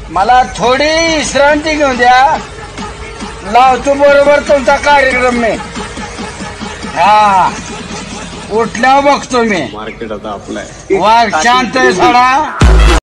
मला थोडी विश्रांती घेऊन द्या. लावतो बरोबर तुमचा कार्यक्रम मी. हा उठल्यावर बघतो मी. मार्केट आता आपलं आहे. वाघ शांत आहे थोडा.